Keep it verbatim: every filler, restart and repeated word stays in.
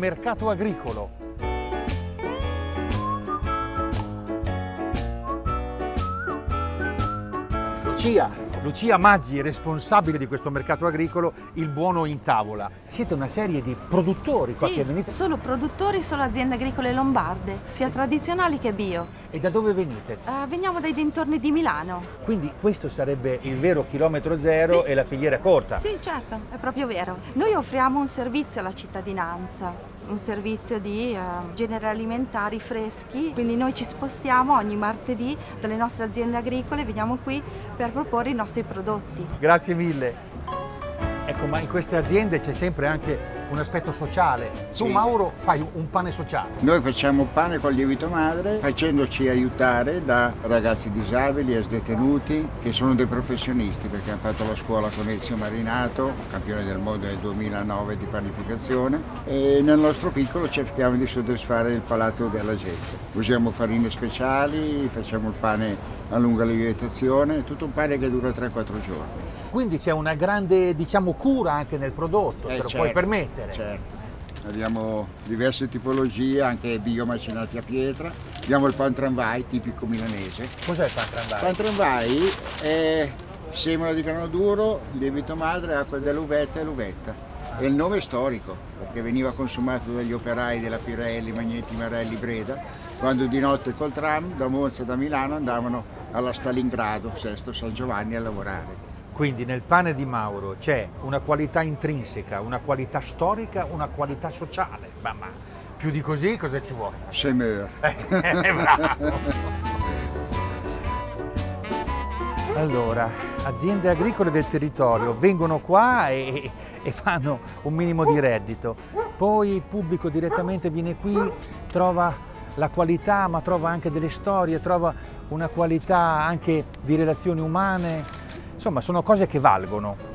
mercato agricolo. Lucia, Lucia Maggi, responsabile di questo mercato agricolo, il buono in tavola. Siete una serie di produttori qua Sì, che venite. solo produttori, solo aziende agricole lombarde, sia tradizionali che bio. E da dove venite? Uh, veniamo dai dintorni di Milano. Quindi questo sarebbe il vero chilometro zero Sì. e la filiera corta. Sì, certo, è proprio vero. Noi offriamo un servizio alla cittadinanza, un servizio di uh, generi alimentari freschi, quindi noi ci spostiamo ogni martedì dalle nostre aziende agricole, veniamo qui per proporre i nostri prodotti. Grazie mille. Ecco, ma in queste aziende c'è sempre anche un aspetto sociale. Tu, Sì. Mauro, fai un pane sociale. Noi facciamo pane con lievito madre facendoci aiutare da ragazzi disabili, ex detenuti che sono dei professionisti perché hanno fatto la scuola con Ezio Marinato, campione del mondo nel duemilanove di panificazione, e nel nostro piccolo cerchiamo di soddisfare il palato della gente. Usiamo farine speciali, facciamo il pane a lunga lievitazione, tutto un pane che dura tre quattro giorni. Quindi c'è una grande, diciamo, cura anche nel prodotto, Eh, te lo certo, puoi permettere. Certo. Abbiamo diverse tipologie, anche bio macinati a pietra. Abbiamo il pan tramvai tipico milanese. Cos'è il pan tramvai? Il pan tramvai è semola di grano duro, lievito madre, acqua dell'uvetta e l'uvetta. E il nome è storico, perché veniva consumato dagli operai della Pirelli, Magneti Marelli, Breda, quando di notte col tram da Monza e da Milano andavano alla Stalingrado, Sesto San Giovanni, a lavorare. Quindi nel pane di Mauro c'è una qualità intrinseca, una qualità storica, una qualità sociale. Ma, ma più di così cosa ci vuole? Semeur. Bravo! Allora, aziende agricole del territorio vengono qua e, e fanno un minimo di reddito. Poi il pubblico direttamente viene qui, trova la qualità, ma trova anche delle storie, trova una qualità anche di relazioni umane. Insomma, sono cose che valgono.